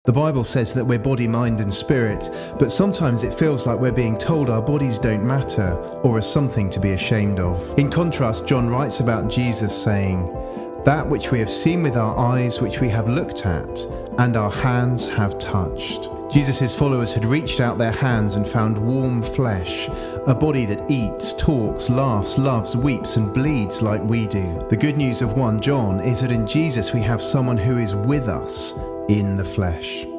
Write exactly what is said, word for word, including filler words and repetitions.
The Bible says that we're body, mind and spirit, but sometimes it feels like we're being told our bodies don't matter or are something to be ashamed of. In contrast, John writes about Jesus saying, "That which we have seen with our eyes, which we have looked at, and our hands have touched." Jesus' followers had reached out their hands and found warm flesh, a body that eats, talks, laughs, loves, weeps and bleeds like we do. The good news of First John is that in Jesus we have someone who is with us in the flesh.